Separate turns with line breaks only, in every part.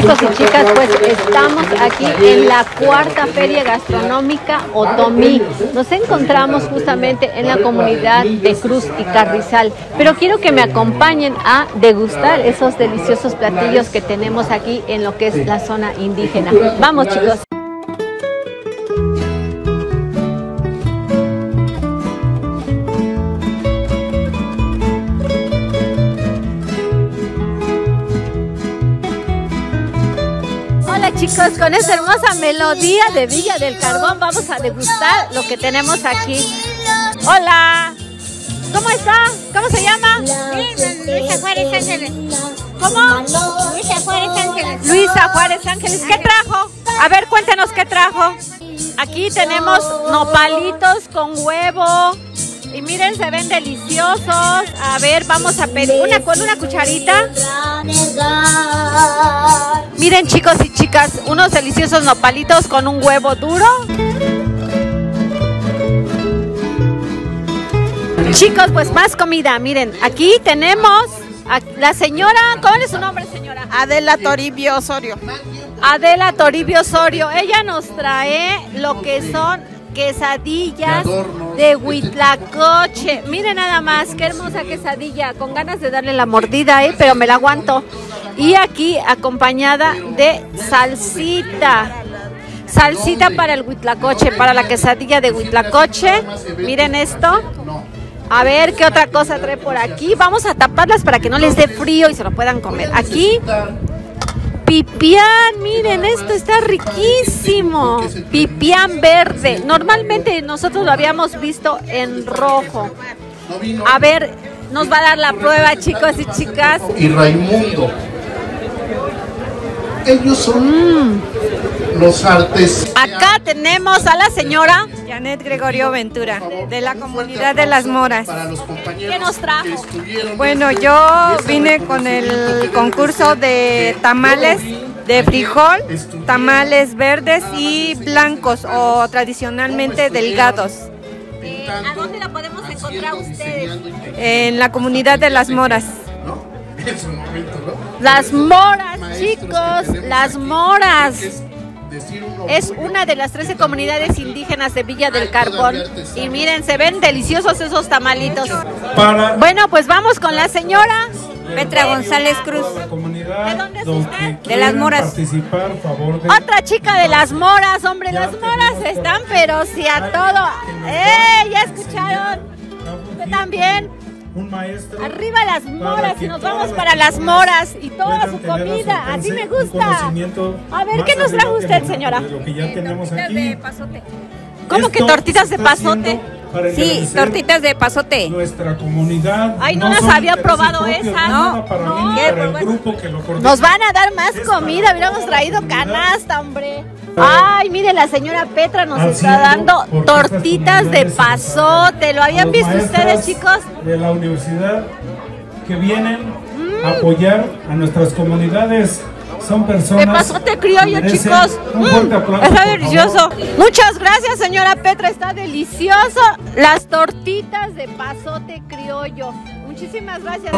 chicos y chicas, pues estamos aquí en la cuarta feria gastronómica Otomí. Nos encontramos justamente en la comunidad de Cruz y Carrizal, pero quiero que me acompañen a degustar esos deliciosos platillos que tenemos aquí en lo que es la zona indígena. Vamos, chicos. Chicos, con esta hermosa melodía de Villa del Carbón vamos a degustar lo que tenemos aquí. Hola, ¿cómo está? ¿Cómo se llama?
Luisa Juárez Ángeles.
¿Cómo?
Luisa Juárez Ángeles.
Luisa Juárez Ángeles. ¿Qué trajo? A ver, cuéntenos qué trajo. Aquí tenemos nopalitos con huevo. Y miren, se ven deliciosos. A ver, vamos a pedir una con una cucharita. Miren, chicos y chicas, unos deliciosos nopalitos con un huevo duro. Chicos, pues más comida. Miren, aquí tenemos a la señora, ¿cómo es su nombre, señora?
Adela Toribio Osorio.
Adela Toribio Osorio. Ella nos trae lo que son quesadillas de huitlacoche. Miren nada más, qué hermosa quesadilla, con ganas de darle la mordida, pero me la aguanto. Y aquí acompañada de salsita. Salsita para el huitlacoche, para la quesadilla de huitlacoche. Miren esto. A ver qué otra cosa trae por aquí. Vamos a taparlas para que no les dé frío y se lo puedan comer. Aquí pipián, miren, esto está riquísimo. Pipián verde. Normalmente nosotros lo habíamos visto en rojo. A ver, nos va a dar la prueba, chicos y chicas.
Y Raimundo. Ellos son los artesanos.
Acá tenemos a la señora
Janet Gregorio Ventura, de la comunidad de Las Moras.
¿Qué nos trajo?
Bueno, yo vine con el concurso de tamales de frijol, tamales verdes y blancos o tradicionalmente delgados.
¿A dónde la podemos encontrar ustedes?
En la comunidad de Las Moras.
Las Moras, chicos, Las Moras. Es una de las 13 comunidades indígenas de Villa del Carbón. Y miren, se ven deliciosos esos tamalitos. Bueno, pues vamos con la señora
Petra González Cruz.
¿De dónde es usted?
De Las Moras.
Otra chica de Las Moras, hombre, Las Moras están, pero sí a todo. ¿Ya escucharon? ¿Usted también?
Un maestro.
Arriba Las Moras y nos vamos para Las Moras y toda su comida, así me gusta. A ver, ¿qué nos trajo usted, señora?
Lo que ya tenemos aquí.
De pasote.
¿Cómo que tortitas de pasote?
Sí, tortitas de pasote.
Nuestra comunidad.
Ay, no las había probado esas.
No,
nos van a dar más comida, hubiéramos traído canasta, hombre. Ay, mire, la señora Petra nos está dando tortitas de pasote. ¿Lo habían visto ustedes, chicos?
De la universidad que vienen a apoyar a nuestras comunidades. Son personas.
De pasote criollo, chicos. Está delicioso. Muchas gracias, señora Petra. Está delicioso. Las tortitas de pasote criollo. Muchísimas gracias.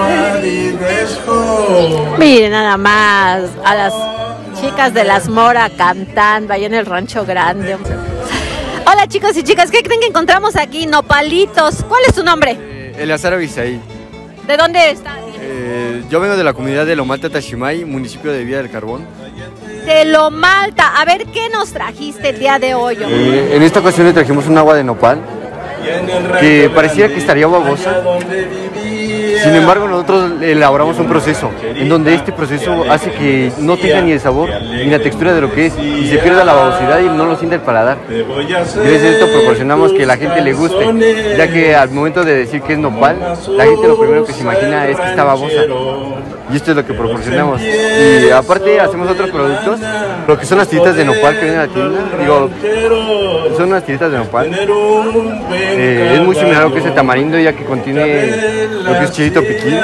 Miren nada más a las chicas de Las Moras cantando ahí en el Rancho Grande. Hola, chicos y chicas. ¿Qué creen que encontramos aquí? Nopalitos. ¿Cuál es su nombre?
Eleazar Abisaí.
¿De dónde está?
Yo vengo de la comunidad de Lomalta Tashimay, municipio de Villa del Carbón.
De Lomalta. A ver, ¿qué nos trajiste el día de hoy?
En esta ocasión le trajimos un agua de nopal que parecía que estaría babosa. Sin embargo, nosotros elaboramos un proceso en donde este proceso hace que no tenga ni el sabor ni la textura de lo que es y se pierda la babosidad y no lo sienta el paladar. Gracias a esto proporcionamos que la gente le guste, ya que al momento de decir que es nopal, la gente lo primero que se imagina es que está babosa. Y esto es lo que proporcionamos. Y aparte hacemos otros productos, lo que son las tiritas de nopal que vienen a la tienda. Digo, son unas tiritas de nopal. Es muy similar a lo que es el tamarindo, ya que contiene lo que es chilito piquín.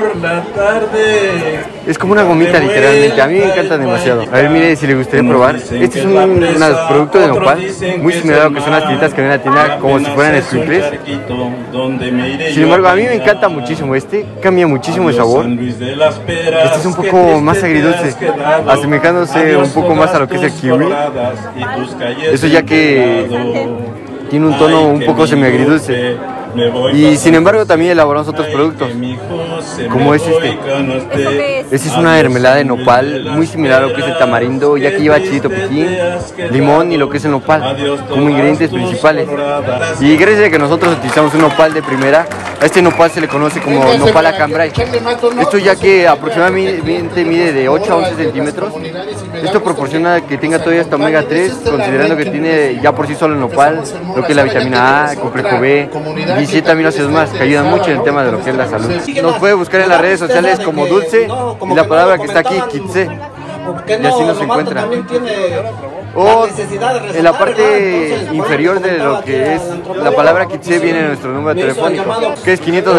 Es como una gomita literalmente, a mí me encanta demasiado. A ver, mire si le gustaría probar. Este es un producto de nopal, muy similar a lo que son las tiritas que vienen a la tienda, como si fueran squinkles. Sin embargo, a mí me encanta muchísimo este, cambia muchísimo el sabor. Este es un poco más agridulce, asemejándose un poco más a lo que es el kiwi. Eso ya que tiene un tono un poco semi-agridulce. Y sin embargo también elaboramos otros productos, como es este. Esta es una mermelada de nopal, muy similar a lo que es el tamarindo, ya que lleva chilito piquín, limón y lo que es el nopal, como ingredientes principales. Y gracias a que nosotros utilizamos un nopal de primera, a este nopal se le conoce como nopal a cambray. Esto ya que aproximadamente mide de 8 a 11 centímetros. Esto proporciona que tenga todavía hasta omega 3, considerando que tiene ya por sí solo el nopal, lo que es la vitamina A, complejo B, 17 aminoácidos más, que ayudan mucho en el tema de lo que es la salud. Nos puede buscar en las redes sociales como Dulce y la palabra que está aquí, Kitse, y así nos encuentra. O en la parte inferior de lo que es la palabra Kitse viene nuestro número telefónico, que es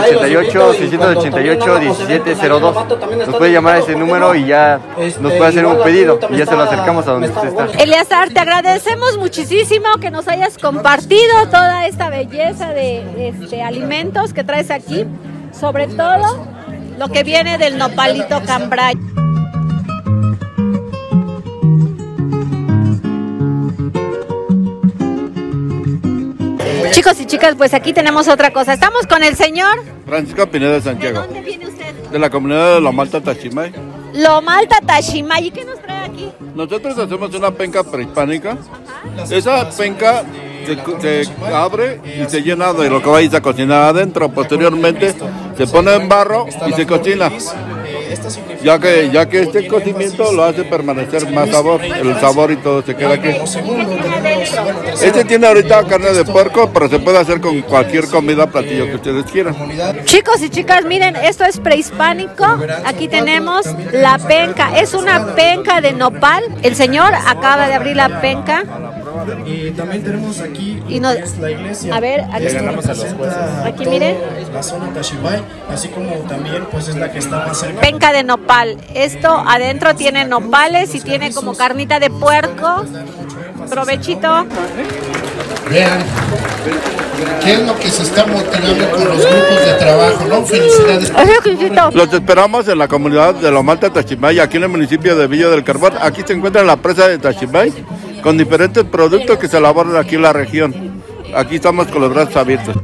588-688-1702. Nos puede llamar a ese número y ya nos puede hacer un pedido y ya se lo acercamos a donde usted está.
Eleazar, te agradecemos muchísimo que nos hayas compartido toda esta belleza de alimentos que traes aquí, sobre todo lo que viene del nopalito cambray. Chicos y chicas, pues aquí tenemos otra cosa. Estamos con el señor
Francisco Pineda de Santiago.
¿De dónde viene usted?
De la comunidad de Lomalta Tachimay.
Lomalta Tachimay. ¿Y qué nos trae aquí?
Nosotros hacemos una penca prehispánica. Esa penca se abre y se llena de lo que vais a cocinar adentro. Posteriormente se pone en barro y se cocina. Ya que este cocimiento lo hace permanecer más sabor, el sabor y todo se queda aquí. Este tiene ahorita carne de puerco, pero se puede hacer con cualquier comida, platillo que ustedes quieran.
Chicos y chicas, miren, esto es prehispánico. Aquí tenemos la penca, es una penca de nopal. El señor acaba de abrir la penca.
Y también tenemos aquí la iglesia.
A ver, aquí miren.
La zona Tachimay, así como también pues es la que está más cerca.
Penca de nopal. Esto adentro tiene nopales y tiene como carnita de puerco. Provechito.
Vean qué es lo que se está motivando con los grupos de trabajo, ¿no? Felicidades.
Los esperamos en la comunidad de Lomalta Tachimay, aquí en el municipio de Villa del Carbón. Aquí se encuentra la presa de Tachimay, con diferentes productos que se elaboran aquí en la región. Aquí estamos con los brazos abiertos.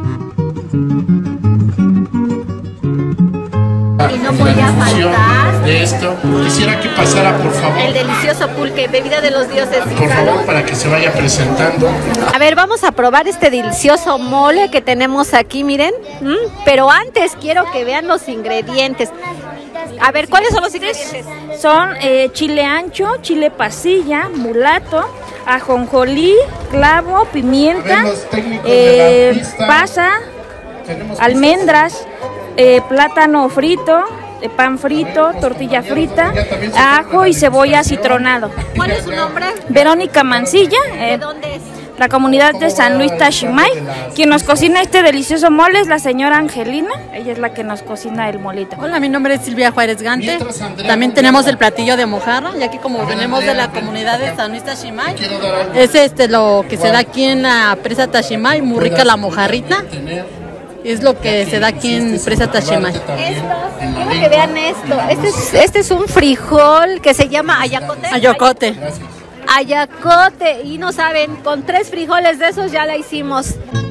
Y no podía faltar
de esto, quisiera que pasara por favor.
El delicioso pulque, bebida de los dioses.
Por favor, para que se vaya presentando.
A ver, vamos a probar este delicioso mole que tenemos aquí, miren. Pero antes quiero que vean los ingredientes. A ver, ¿cuáles son los ingredientes?
Son chile ancho, chile pasilla, mulato, ajonjolí, clavo, pimienta, pasa, almendras, plátano frito, pan frito, tortilla frita, ajo y cebolla citronado.
¿Cuál es su nombre?
Verónica Mancilla.
¿De dónde es?
La comunidad de San Luis Tachimay. Quien nos cocina este delicioso mole es la señora Angelina. Ella es la que nos cocina el molito.
Hola, mi nombre es Silvia Juárez Gante. También tenemos el platillo de mojarra, ya que como venimos de la comunidad de San Luis Tachimay, es lo que se da aquí en la presa Tachimay, muy rica la mojarrita. Es lo que se da aquí en presa Tachimay.
Quiero que vean esto. Este es un frijol que se llama ayacote.
Ayacote.
Ayacote, y no saben, con 3 frijoles de esos ya la hicimos.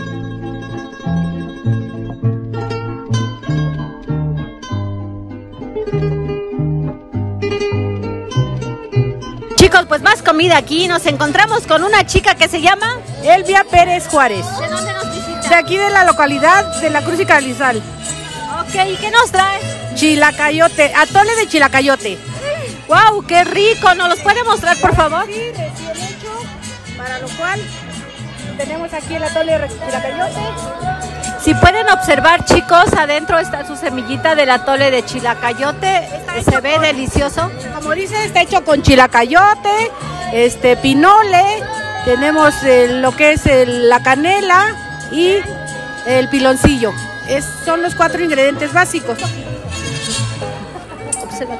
Chicos, pues más comida aquí. Nos encontramos con una chica que se llama
Elvia Pérez Juárez.
¿De dónde nos visita?
De aquí de la localidad de la Cruz y Carrizal.
Ok, ¿y qué nos trae?
Chilacayote, atole de chilacayote.
¡Wow! ¡Qué rico! ¿Nos los puede mostrar, por favor?
Sí, recién hecho, para lo cual tenemos aquí el atole de chilacayote.
Si pueden observar, chicos, adentro está su semillita del atole de chilacayote. Se ve delicioso.
Como dice, está hecho con chilacayote, pinole, tenemos lo que es la canela y el piloncillo. Son los 4 ingredientes básicos.
Observa.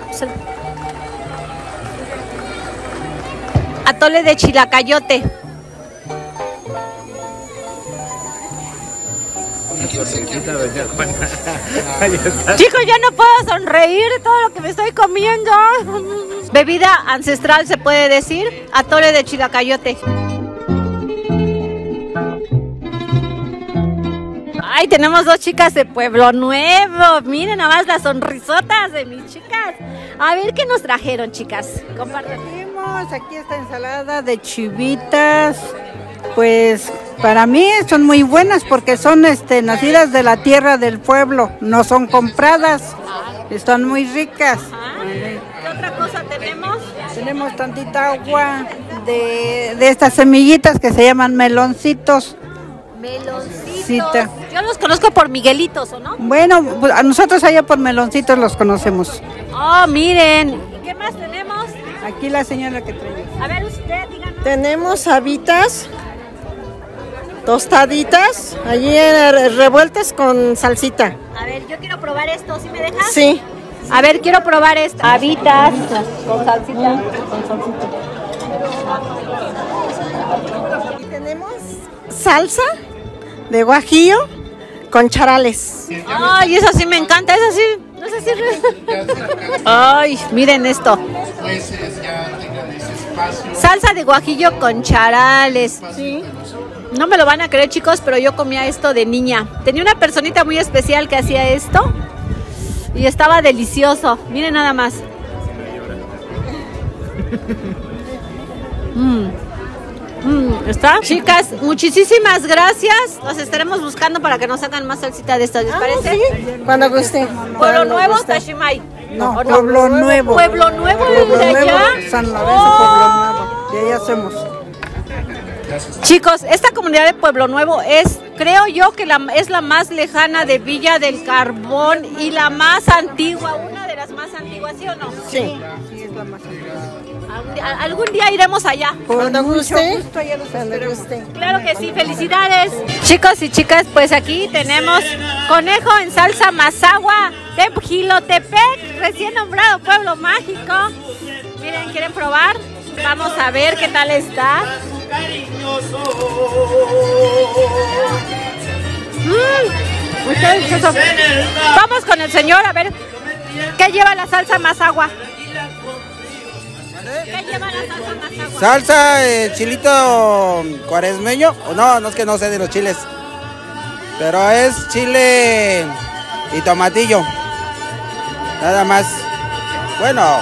Atole de chilacayote. Chicos, ya no puedo sonreír de todo lo que me estoy comiendo. Bebida ancestral, se puede decir, atole de chilacayote. Ay, tenemos dos chicas de Pueblo Nuevo. Miren nada más las sonrisotas de mis chicas. A ver, ¿qué nos trajeron, chicas?
Compartimos aquí esta ensalada de chivitas. Pues para mí son muy buenas porque son nacidas de la tierra del pueblo, no son compradas. Están muy ricas.
¿Qué otra cosa tenemos?
Tenemos tantita agua de estas semillitas que se llaman meloncitos.
Meloncitos. Yo los conozco por Miguelitos, ¿o no?
Bueno, pues a nosotros allá por meloncitos los conocemos.
Oh, miren. ¿Y qué más tenemos?
Aquí la señora que trae.
A ver, usted, díganos.
Tenemos habitas, tostaditas, allí revueltas con salsita.
A ver, yo quiero probar esto, ¿sí me dejas?
Sí.
A ver, quiero probar esto. Habitas con salsita.
Y tenemos salsa de guajillo con charales.
Ay, eso sí me encanta, eso sí. No sé si... Ay, miren esto. Salsa de guajillo con charales.
Sí.
No me lo van a creer, chicos, pero yo comía esto de niña. Tenía una personita muy especial que hacía esto y estaba delicioso. Miren nada más. ¿Está? Chicas, muchísimas gracias. Los estaremos buscando para que nos hagan más salsita de estas, ¿les parece?
Sí, cuando guste.
Pueblo Nuevo, Tashimay.
No, Pueblo Nuevo.
Pueblo Nuevo,
Pueblo
de
Nuevo,
allá.
San Lorenzo, Pueblo Nuevo. De allá hacemos.
Chicos, esta comunidad de Pueblo Nuevo es, creo yo, que es la más lejana de Villa del Carbón y la más antigua, una de las más antiguas, ¿sí o no?
Sí.
Sí, es la más antigua.
Algún día iremos allá.
Cuando guste.
Cuando guste.
Claro que sí, felicidades. Chicos y chicas, pues aquí tenemos conejo en salsa mazahua de Jilotepec, recién nombrado pueblo mágico. Miren, ¿quieren probar? Vamos a ver qué tal está. Vamos con el señor a ver qué lleva la salsa mazahua. ¿Qué lleva la salsa mazahua?
Salsa, chilito cuaresmeño. No, no es que no sé de los chiles. Pero es chile y tomatillo. Nada más. Bueno,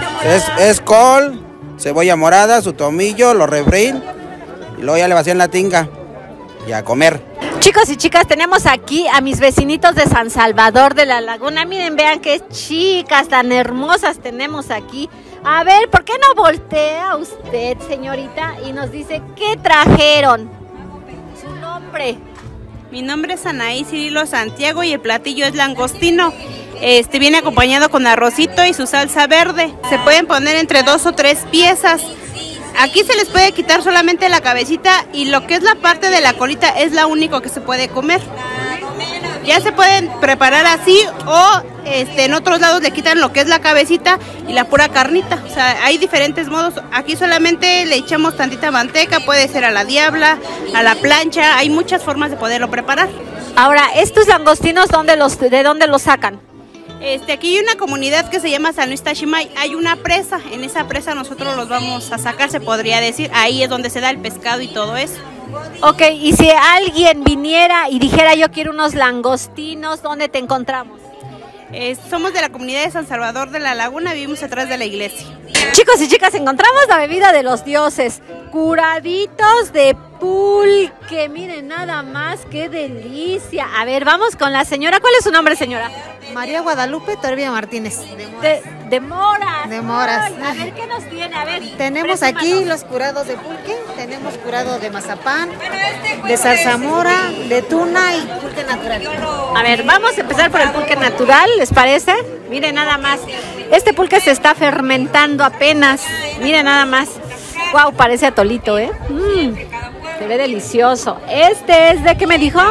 es col, cebolla morada, su tomillo, lo refríen y luego ya le vacían la tinga y a comer.
Chicos y chicas, tenemos aquí a mis vecinitos de San Salvador de la Laguna. Miren, vean qué chicas tan hermosas tenemos aquí. A ver, ¿por qué no voltea usted, señorita, y nos dice qué trajeron? Su nombre.
Mi nombre es Anaí Cirilo Santiago y el platillo es langostino. Viene acompañado con arrocito y su salsa verde. Se pueden poner entre 2 o 3 piezas. Aquí se les puede quitar solamente la cabecita y lo que es la parte de la colita es la único que se puede comer. Ya se pueden preparar así o en otros lados le quitan lo que es la cabecita y la pura carnita. O sea, hay diferentes modos. Aquí solamente le echamos tantita manteca, puede ser a la diabla, a la plancha. Hay muchas formas de poderlo preparar.
Ahora, estos langostinos, ¿de dónde los sacan?
Aquí hay una comunidad que se llama San Luis Tashimay, hay una presa, en esa presa nosotros los vamos a sacar, se podría decir, ahí es donde se da el pescado y todo eso.
Ok, y si alguien viniera y dijera yo quiero unos langostinos, ¿dónde te encontramos?
Somos de la comunidad de San Salvador de la Laguna, vivimos atrás de la iglesia.
Chicos y chicas, encontramos la bebida de los dioses, curaditos de pulque, miren nada más, qué delicia. A ver, vamos con la señora, ¿cuál es su nombre, señora?
María Guadalupe Toribia Martínez.
De Moras.
De Moras.
Ay, a ver, ¿qué nos tiene? A ver,
tenemos aquí los curados de pulque, tenemos curado de mazapán, de zarzamora, de tuna y pulque natural.
A ver, vamos a empezar por el pulque natural, ¿les parece? Miren nada más, este pulque se está fermentando apenas, miren nada más. Wow, parece atolito, ¿eh? Se ve delicioso. Este es de, ¿qué me dijo?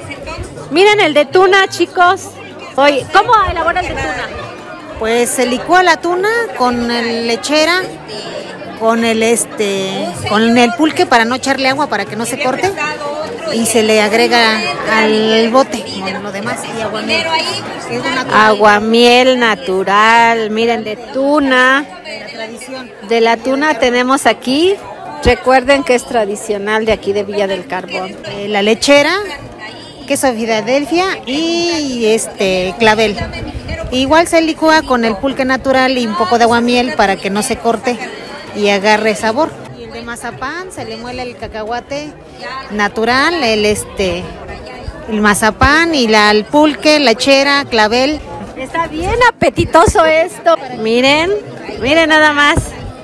Miren el de tuna, chicos. Oye, ¿cómo elabora el de tuna?
Pues se licúa la tuna con lechera, con el pulque para no echarle agua para que no se corte. y se le agrega al bote con lo demás y aguamiel.
Aguamiel natural, miren, de tuna. De la tuna tenemos aquí, recuerden que es tradicional de aquí de Villa del Carbón.
La lechera, queso Filadelfia y clavel. Igual se licúa con el pulque natural y un poco de aguamiel para que no se corte y agarre sabor. Y el de mazapán se le muele el cacahuate natural, el mazapán y el pulque, lechera, clavel.
Está bien apetitoso esto. Miren, miren nada más.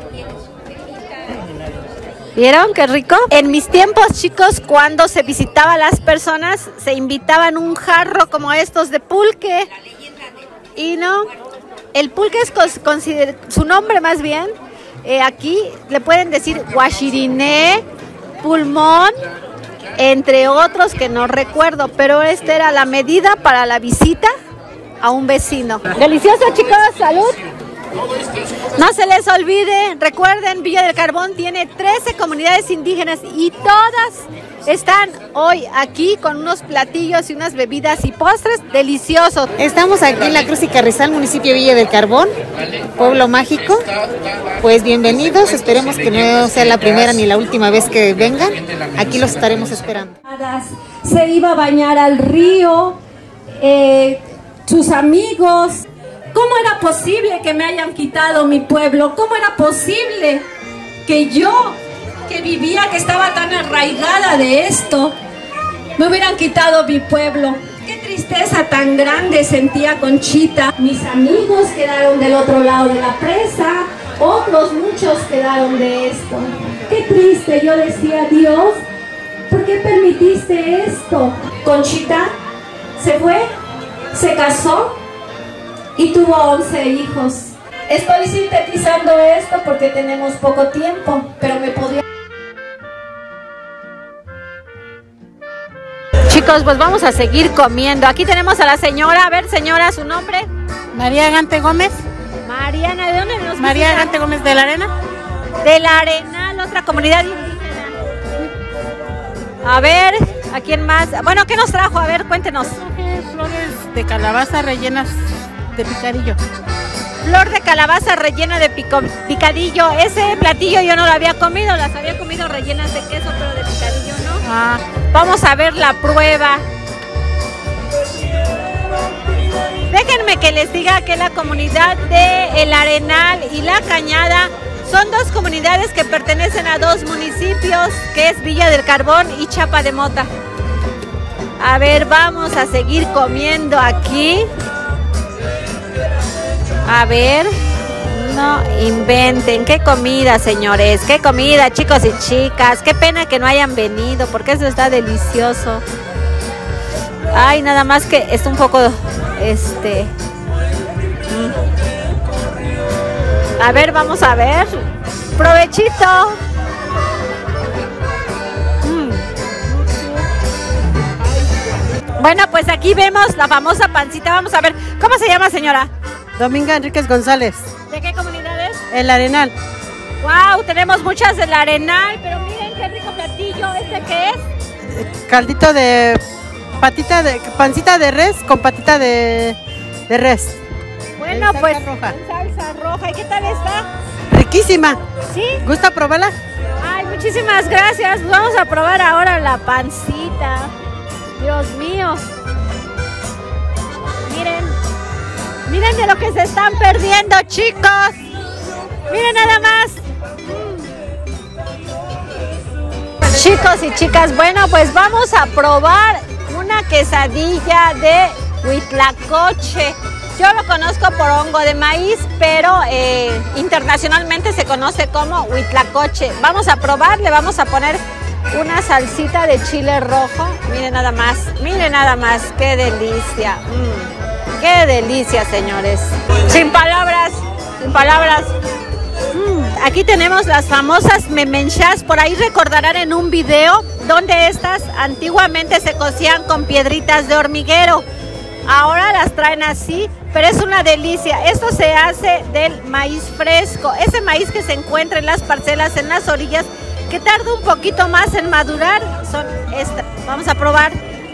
¿Vieron qué rico? En mis tiempos, chicos, cuando se visitaba a las personas, se invitaban un jarro como estos de pulque. Y no, el pulque es su nombre más bien. Aquí le pueden decir guachiriné, pulmón, entre otros que no recuerdo. Pero esta era la medida para la visita a un vecino. Delicioso, chicos, salud. No se les olvide, recuerden, Villa del Carbón tiene 13 comunidades indígenas y todas están hoy aquí con unos platillos y unas bebidas y postres deliciosos.
Estamos aquí en la Cruz y Carrizal, municipio de Villa del Carbón, pueblo mágico. Pues bienvenidos, esperemos que no sea la primera ni la última vez que vengan. Aquí los estaremos esperando.
Se iba a bañar al río, sus amigos. ¿Cómo era posible que me hayan quitado mi pueblo? ¿Cómo era posible que yo, que vivía, que estaba tan arraigada de esto, me hubieran quitado mi pueblo? Qué tristeza tan grande sentía Conchita. Mis amigos quedaron del otro lado de la presa, otros muchos quedaron de esto. Qué triste, yo decía, Dios, ¿por qué permitiste esto? Conchita se fue, se casó y tuvo 11 hijos. Estoy sintetizando esto porque tenemos poco tiempo, pero me podría...
Chicos, pues vamos a seguir comiendo. Aquí tenemos a la señora. A ver, señora, ¿su nombre?
María Gante Gómez.
Mariana, ¿de dónde nos
María
visita?
Gante Gómez de la Arena.
De la Arenal, otra comunidad indígena. A ver, ¿a quién más? Bueno, ¿qué nos trajo? A ver, cuéntenos.
Flores de calabaza rellenas de picadillo.
Flor de calabaza rellena de picadillo. Ese platillo yo no lo había comido, las había comido rellenas de queso, pero de picadillo no. Vamos a ver la prueba. Déjenme que les diga que la comunidad de El Arenal y La Cañada son dos comunidades que pertenecen a dos municipios, que es Villa del Carbón y Chapa de Mota. A ver, vamos a seguir comiendo aquí. A ver, no inventen. Qué comida, señores. Qué comida, chicos y chicas. Qué pena que no hayan venido, porque eso está delicioso. Ay, nada más que es un poco, A ver, vamos a ver. ¡Provechito! Bueno, pues aquí vemos la famosa pancita. Vamos a ver, ¿cómo se llama, señora?
Dominga Enríquez González.
¿De qué comunidad es?
El Arenal.
Wow, tenemos muchas del Arenal, pero miren qué rico platillo. ¿Este qué es?
Caldito de pancita de res con patita de res.
Bueno, pues roja. Salsa roja. ¿Y qué tal está?
Riquísima.
¿Sí?
¿Gusta probarla?
Ay, muchísimas gracias. Vamos a probar ahora la pancita. Dios mío. Miren de lo que se están perdiendo, chicos. Miren nada más. Chicos y chicas, bueno, pues vamos a probar una quesadilla de huitlacoche. Yo lo conozco por hongo de maíz, pero internacionalmente se conoce como huitlacoche. Vamos a probar, le vamos a poner una salsita de chile rojo. Miren nada más, qué delicia. Qué delicia, señores. Sin palabras, sin palabras. Aquí tenemos las famosas memenchas. Por ahí recordarán en un video donde estas antiguamente se cocían con piedritas de hormiguero. Ahora las traen así, pero es una delicia. Esto se hace del maíz fresco. Ese maíz que se encuentra en las parcelas, en las orillas, que tarda un poquito más en madurar son estas. Vamos a probar.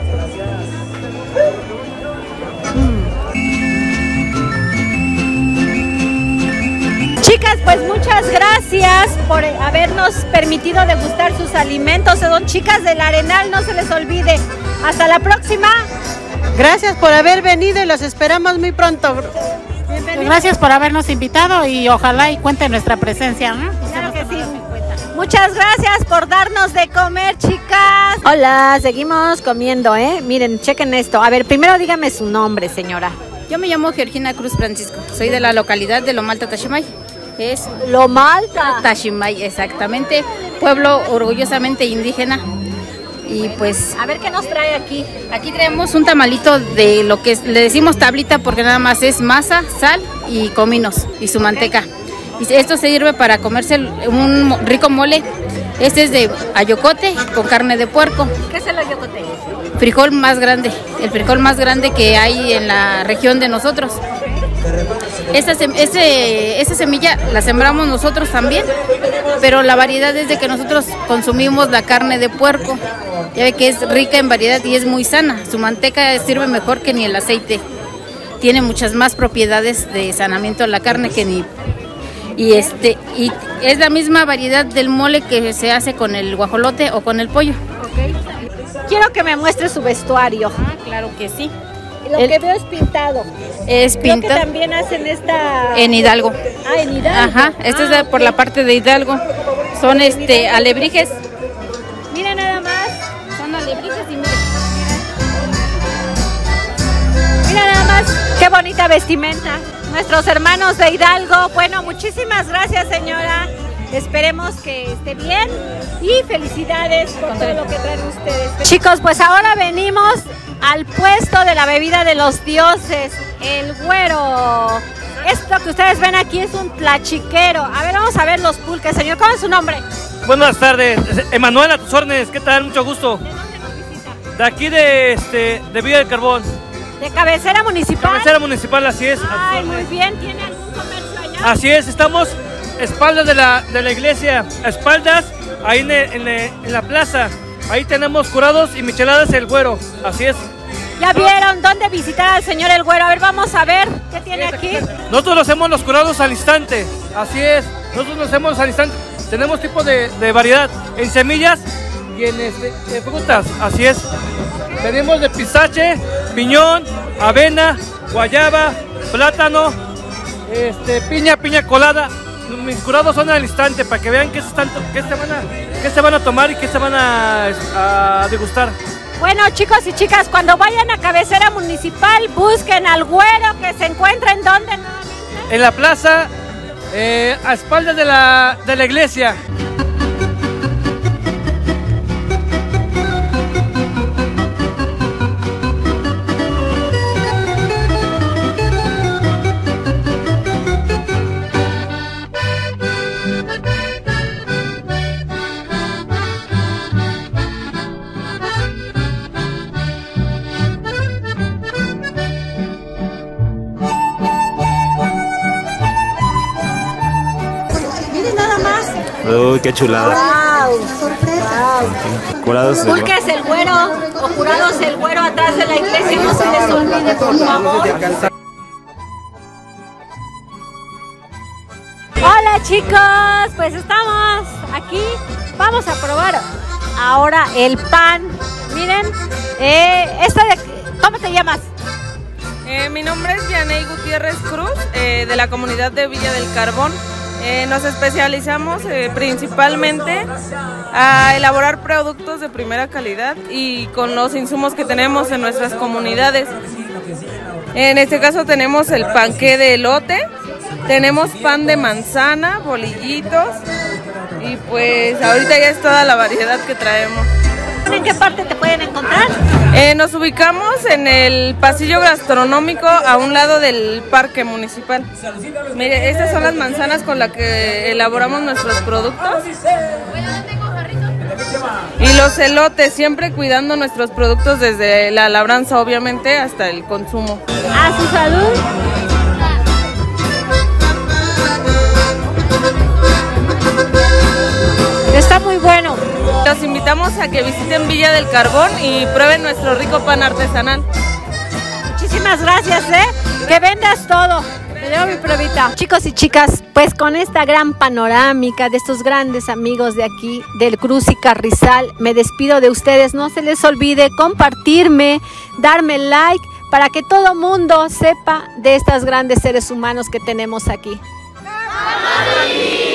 Chicas, pues muchas gracias por habernos permitido degustar sus alimentos. Son chicas del Arenal, no se les olvide. Hasta la próxima.
Gracias por haber venido y los esperamos muy pronto.
Gracias por habernos invitado y ojalá y cuente nuestra presencia.
Claro que sí. Muchas gracias por darnos de comer, chicas.
Hola, seguimos comiendo, Miren, chequen esto. A ver, primero dígame su nombre, señora.
Yo me llamo Georgina Cruz Francisco. Soy de la localidad de Lomalta, Tashimay. Es
Lomalta.
Tashimay, exactamente. Pueblo orgullosamente indígena. Y pues...
A ver, ¿qué nos trae aquí?
Aquí traemos un tamalito de lo que le decimos tablita porque nada más es masa, sal y cominos y su manteca. Y esto se sirve para comerse un rico mole. Este es de ayocote con carne de puerco.
¿Qué es el ayocote?
Frijol más grande, el frijol más grande que hay en la región de nosotros. Esta semilla la sembramos nosotros también, pero la variedad es de que nosotros consumimos la carne de puerco. Ya ve que es rica en variedad y es muy sana. Su manteca sirve mejor que ni el aceite. Tiene muchas más propiedades de sanamiento a la carne que ni... Y es la misma variedad del mole que se hace con el guajolote o con el pollo.
Okay. Quiero que me muestre su vestuario.
Ah, claro que sí.
Lo que veo es pintado.
Es pintado.
Creo que también hacen esta...
En Hidalgo.
Ah, en Hidalgo.
Ajá, esto es por la parte de Hidalgo. Son alebrijes.
Mira nada más.
Son alebrijes y mira.
Mira nada más. Qué bonita vestimenta. Nuestros hermanos de Hidalgo. Bueno, muchísimas gracias, señora. Esperemos que esté bien y felicidades por todo lo que traen ustedes. Chicos, pues ahora venimos al puesto de la bebida de los dioses, el güero. Esto que ustedes ven aquí es un tlachiquero. A ver, vamos a ver los pulques. Señor, ¿cómo es su nombre?
Buenas tardes, Emanuel, a tus órdenes. ¿Qué tal? Mucho gusto.
¿De dónde nos visita?
De aquí de Villa del Carbón.
¿De cabecera municipal?
Cabecera municipal, así es.
Ay, muy bien. ¿Tiene algún comercio allá?
Así es, estamos espaldas de la iglesia, a espaldas, ahí en la plaza. Ahí tenemos curados y micheladas el güero, así es.
¿Ya vieron dónde visitar al señor el güero? A ver, vamos a ver qué tiene aquí.
Nosotros lo hacemos los curados al instante, así es. Nosotros lo hacemos al instante. Tenemos tipos de variedad en semillas y en frutas, así es. Tenemos de pistache, piñón, avena, guayaba, plátano, piña colada. Mis curados son al instante para que vean qué se van a tomar y qué se van a degustar.
Bueno, chicos y chicas, cuando vayan a cabecera municipal, busquen al güero que se encuentra en donde nuevamente.
En la plaza, a espaldas de la iglesia.
Uy, qué chulada.
Wow.
Curados el
Pulque es el güero o curados el güero atrás de la iglesia, no se les olvide, por favor. Hola chicos, pues estamos aquí, vamos a probar ahora el pan. Miren, ¿cómo te llamas?
Mi nombre es Yaney Gutiérrez Cruz, de la comunidad de Villa del Carbón. Nos especializamos principalmente a elaborar productos de primera calidad y con los insumos que tenemos en nuestras comunidades. En este caso tenemos el panqué de elote, tenemos pan de manzana, bolillitos y pues ahorita ya es toda la variedad que traemos.
¿En qué parte te pueden encontrar?
Nos ubicamos en el pasillo gastronómico a un lado del parque municipal. Mire, estas son las manzanas con las que elaboramos nuestros productos. Y los elotes, siempre cuidando nuestros productos desde la labranza, obviamente, hasta el consumo.
A su salud. Está muy bueno.
los invitamos a que visiten Villa del Carbón y prueben nuestro rico pan artesanal.
Muchísimas gracias, que vendas todo. Te llevo mi pruebita. Chicos y chicas, pues con esta gran panorámica de estos grandes amigos de aquí, del Cruz y Carrizal, me despido de ustedes. No se les olvide compartirme, darme like, para que todo mundo sepa de estos grandes seres humanos que tenemos aquí.